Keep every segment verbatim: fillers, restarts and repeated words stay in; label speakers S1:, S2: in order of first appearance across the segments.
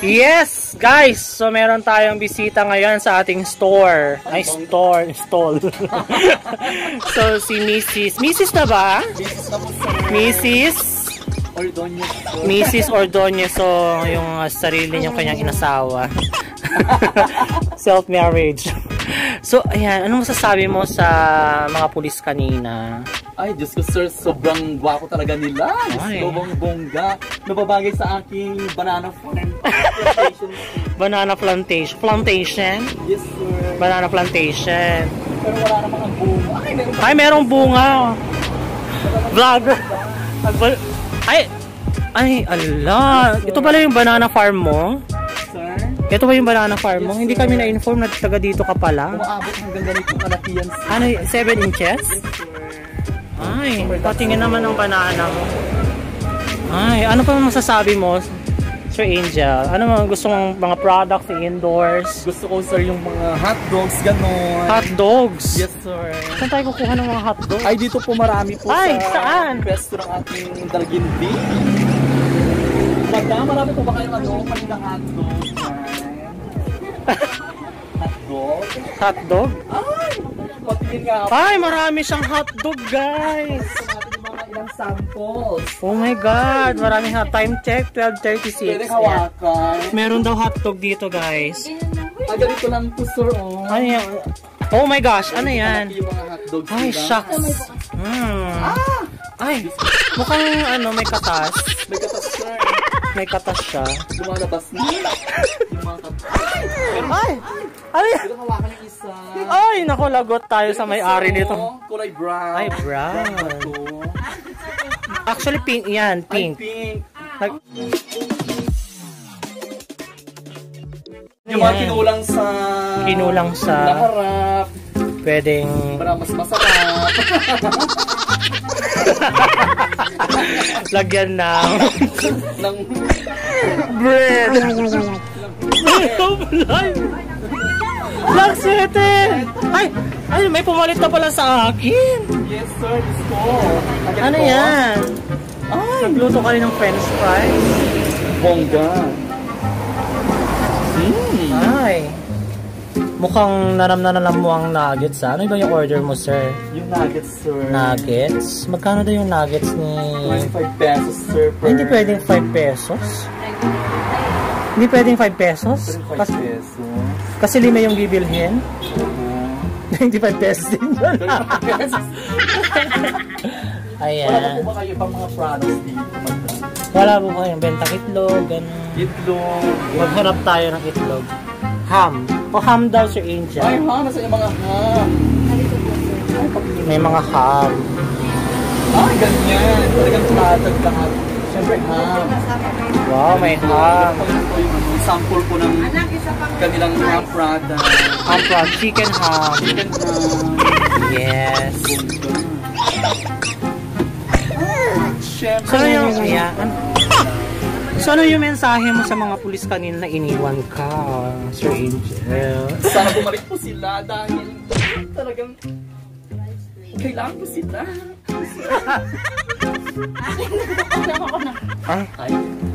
S1: Yes, guys! So, meron tayong bisita ngayon sa ating store. Ay, store. Stall. So, si Missus Missus na ba? Missus
S2: Ordonez.
S1: Missus Ordonez. So, yung uh, sarili niyong kanyang inasawa. Self-marriage. So, ayan. Anong masasabi mo sa mga pulis kanina?
S2: Ay, Diyos ko sir, sobrang gwapo talaga nila. Sobrang bongga. Nababagay sa aking banana plantation.
S1: Banana plantation. Plantation?
S2: Yes, sir.
S1: Banana plantation.
S2: Pero wala namang ang bunga. Ay, meron
S1: Ay, merong bunga. Vlogger. Ay, ay, ala. Ito pala yung banana farm mo?
S2: Sir?
S1: Ito ba yung banana farm mo?
S2: Yes,
S1: Hindi kami na-inform na taga dito ka pala.
S2: Umaabot hanggang ganito kalaki yan, sir.
S1: Ano, seven inches?
S2: Yes, sir.
S1: Ay, patingin naman ng banana mo. Ay, ano pa masasabi mo, Sir Angel? Ano mga gusto mong mga products indoors?
S2: Gusto ko, sir, yung mga hot dogs, gano'n.
S1: Hot dogs?
S2: Yes, sir.
S1: Saan tayo kukuha ng mga hot dogs?
S2: Ay, dito po marami po.
S1: Ay,
S2: sa
S1: saan?
S2: Pwesto ng ating Dalgindi. Madam, marami po ba kayong ano, kanilang hot dogs? Hot dog?
S1: Hot dog?
S2: Ay! Patingin nga.
S1: Ay, marami siyang hotdog, guys.
S2: Gusto natin yung mga ilang samples.
S1: Oh my God, maraming hot. Time check, twelve thirty-six.
S2: Pwede hawakan.
S1: Meron daw hotdog dito, guys.
S2: Ah, ganito lang po, sir. Oh.
S1: Ano yan? Oh my gosh, ano yan?
S2: Yung mga hotdogs.
S1: Ay,
S2: nila.
S1: shucks. Hmm.
S2: Ah!
S1: Ay, mukhang ano, may katas.
S2: May katas, sir.
S1: May katas siya.
S2: Lumalabas na. Yung mga katas.
S1: Ay! Ay!
S2: Pwede hawakan yung isa.
S1: Ay, naku, lagot tayo sa may-ari nito.
S2: Kulay brown.
S1: Ay, brown.
S2: Ito.
S1: Actually, pink yan.
S2: Ay,
S1: Pink.
S2: pink.
S1: Nag
S2: Yung mga
S1: Yan.
S2: kinulang sa...
S1: Kinulang sa...
S2: Naharap.
S1: Pwedeng...
S2: Para mas masarap.
S1: Lagyan ng...
S2: ng...
S1: bread. Black City! Ay! Ay, may pumalit na pala sa akin.
S2: Yes, sir. Let's go.
S1: Ano yan? Ay, nagluto ka rin ng french fries.
S2: Bongga. Hmm.
S1: Ay. Mukhang nanam-nanam mo ang nuggets, ha? Ano ba yung order mo, sir?
S2: Yung nuggets, sir.
S1: Nuggets? Magkano daw yung nuggets ni...
S2: twenty-five pesos, sir. Per...
S1: Ay, hindi pwedeng five pesos? Hindi pwedeng five pesos?
S2: five
S1: Kasi,
S2: pesos.
S1: kasi lima yung bibilhin? ninety-five pesos din yun. Ayan.
S2: Wala po ba kayo pang mga products dito?
S1: Wala po kayong bentang itlog, gano'n.
S2: Itlog.
S1: Maghanap tayo ng itlog. Ham. O ham daw, Sir Angel.
S2: Ay, ha? Nasa yung mga ham?
S1: May mga ham.
S2: Ay, ganyan. Talagang tumatag lahat. Siyempre, ham.
S1: Wow, may ham.
S2: Yung sample po ng kanilang ham product.
S1: Ham from chicken ham.
S2: Chicken ham.
S1: Yes.
S2: Siyempre.
S1: So, yung, yeah. So, ano yung mensahe mo sa mga pulis kanina na iniwan ka, Sir Angel?
S2: Sana bumalik po sila dahil talagang kailangan po sila.
S1: Ah?
S2: Ay.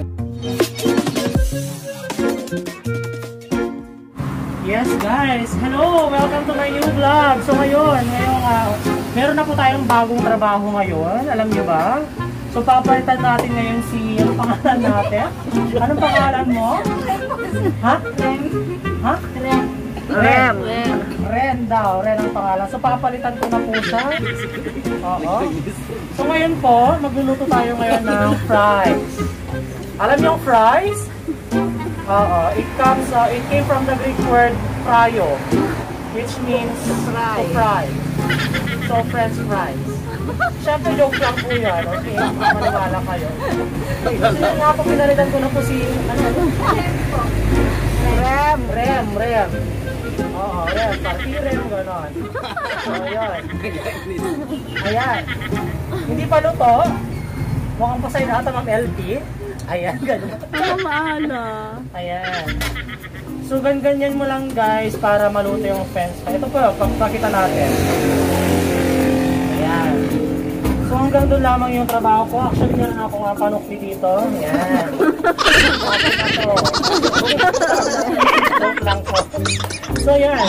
S1: Yes, guys. Hello! Welcome to my new vlog. So, ngayon, ngayon uh, meron na po tayong bagong trabaho ngayon. Alam niyo ba? So, papalitan natin ngayon si... Anong pangalan natin? Anong pangalan mo? Ha? Ha? Ren. Ren. Ren daw. Ren ang pangalan. So, papalitan ko na po siya. Oo. So, ngayon po, magluluto tayo ngayon ng fries. Alam niyo yung fries? Oo. It comes, uh, it came from the Greek word fryo, which means fry. To fry. So, French fries. Siyempre, joke lang po yan. Okay? Maniwala kayo. Sino nga po, pinalitan ko na po si... Ano? Rem. Rem. Rem. Oo, Rem. Party Rem. Ganon. So, ayan. Ayan. Hindi pa luto. Mukhang pasay na ata ng L P. Ayan, ganon.
S3: Maala.
S1: Ayan. So, ganyan mo lang, guys, para maluto yung french fries. Ito po, pagpakita natin. Ayan. So, hanggang doon lamang yung trabaho ko. Actually, meron ako nga panukli dito. Yan. Joke lang po. So, yan.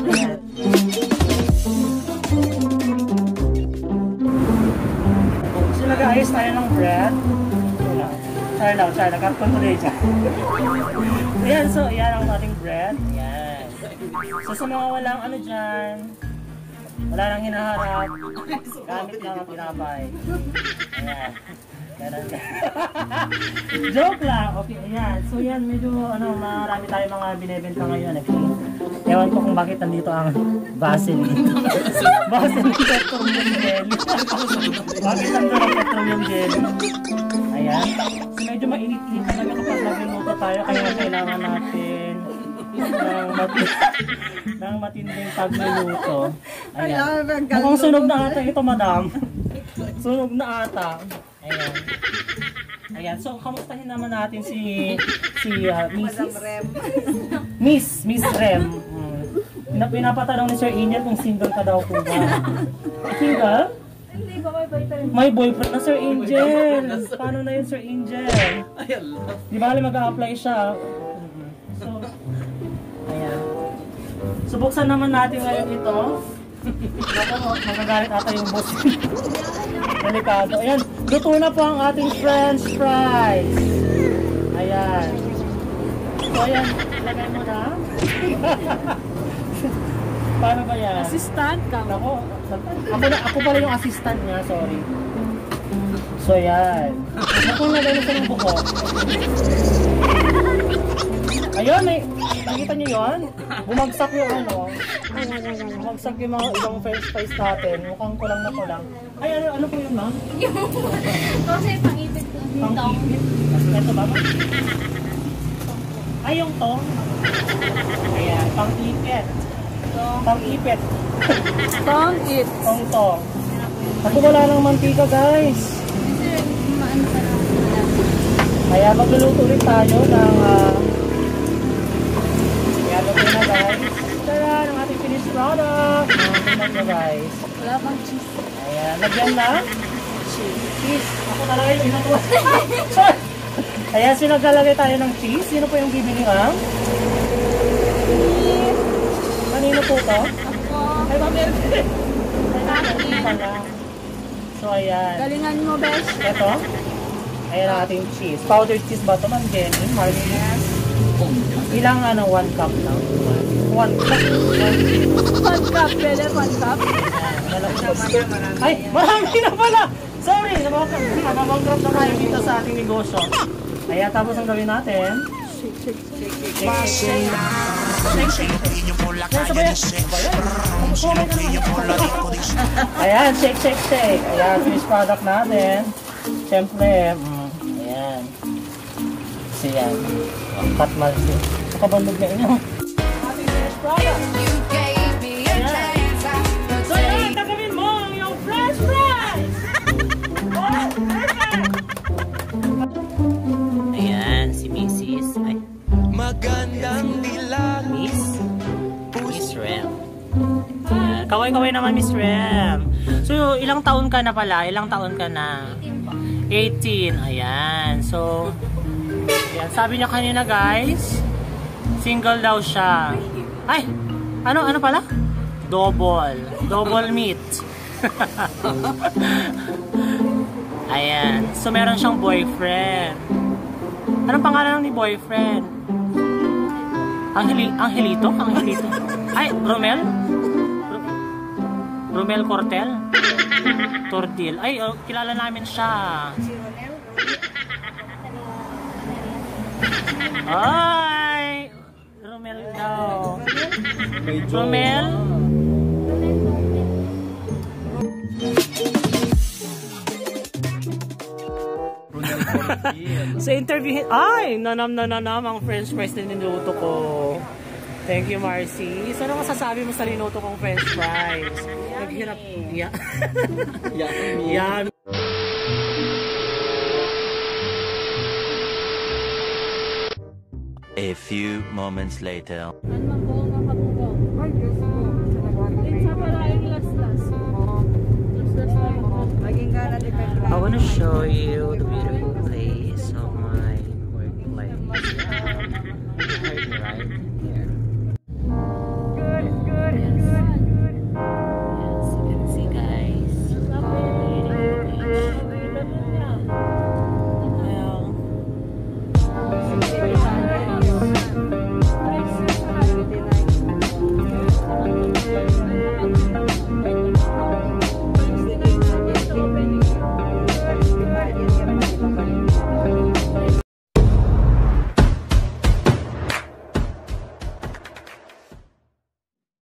S1: So, nag-aayos tayo ng bread. Sorry lang, sorry. Nagkarton tuloy siya. Ayan, so, yan ang ating bread. Yan. So, sa mga walang ano dyan, wala nang hinaharap. Gamit lang ang pinapay. Ayan. Ganun ka. Joke lang. Okay, ayan. So yan, medyo ano, marami tayong mga binibenta ngayon. Okay? Ewan ko kung bakit nandito ang Vaseline. Vaseline petroleum jelly. Bakit nandito ang petroleum jelly? Ayan. So medyo mainit-init talaga kapag nagluluto tayo. Kaya kailangan natin ng, mati ng matinding pagluluto. Ayan. Mukhang sunog na ata ito, madam. Sunog na ata. Ayan. Ayan. So, kamustahin naman natin si si uh, Missus Rem. Miss, Miss Rem. Hmm. Pinapatanong ni Sir Angel kung single ka daw po ba. Single?
S3: Hindi ba may boyfriend?
S1: May boyfriend na Sir Angel. Paano na yun, Sir Angel? Di ba mag-a-apply siya? So, ayan. So, buksan naman natin ngayon ito. Ako, magagalit ata yung boss. Delikado. Ayan, luto na po ang ating french fries. Ayan. So, ayan, lagay mo na. Paano ba yan?
S3: Assistant ka mo?
S1: Ako, ako, na, ako pala yung assistant niya, sorry. So, ayan. Ako lagay na sa ng buko. Ayun, eh. Nakita niyo yun? Bumagsak yung ano. Bumagsak yung mga ibang french fries natin. Mukhang kulang na kulang. Ay, ano, ano po yun, ma'am?
S3: Kasi pang-ipit ko.
S1: Pang-ipit? Ito ba, ma'am? Ay, yung tong. Ayan, pang-ipit. Pang-ipit.
S3: Pang-ipit.
S1: Tong-tong. Ako wala ng mantika, guys.
S3: Kasi, maano ka lang.
S1: Kaya magluluto ulit tayo ng... Uh, Ayan, luto na, guys. Tara, ang ating finished product. Tingnan nyo, guys.
S3: Wala pang cheese.
S1: Ayan, lagyan na. Cheese. Ako talaga yung inatuwa. Sorry. Ayan, so naglalagay tayo ng cheese. Sino po yung bibili, ma'am? Kanino po to?
S3: Ako.
S1: Ay, ma'am, meron. So, ayan.
S3: Galingan mo, besh.
S1: Ito. Ayan ang ating cheese. Powdered cheese ba ito, ma'am Jenny? Marlene? Ilang ano, one cup lang? One cup.
S3: One cup, pwede one cup.
S1: Ay, marami na pala! Sorry, nabangkrop na tayo dito sa ating negosyo. Ayan, tapos ang gawin natin.
S3: Shake, shake, shake.
S1: Shake, shake, shake. Ayan, ayan, shake, shake, shake. Ayan, finished product natin. Siyempre, mm, ayan. Kasi yan. Cut malsi. Nakabandog na inyo. Ating finished product. Ayan. So yan, tagamin mo yung french fries! Oh, perfect! Ayan, si Missus Ay.
S4: Magandang dilag.
S1: Miss? Miss Rem. Ayan. Kaway-kaway naman, Miss Rem. So, ilang taon ka na pala? Ilang taon ka na? eighteen. Ayan. So, ayan. Sabi niya kanina, guys, single daw siya. Ay! Ano? Ano pala? Double. Double meat. Ayan. So, meron siyang boyfriend. Anong pangalan ni boyfriend? Angeli Angelito? Angelito? Ay, Romel? Romel Cortel? Tordil. Ay, oh, kilala namin siya. Ay! Romel daw. Romel? Sa interview, ay, nanam na nanam ang french fries na niluto ko. Thank you, Marcy. So, ano masasabi mo sa niluto kong french fries? Naghirap. Yeah.
S2: Yan.
S1: Yan.
S4: A few moments later.
S3: Ano man po ang kabugong? Ay, Diyos ko. Sa pala yung last-last. Last-last lang ako.
S5: Maging gana din
S1: I want to show you the beautiful place of my workplace. Um, you heard me right? Here.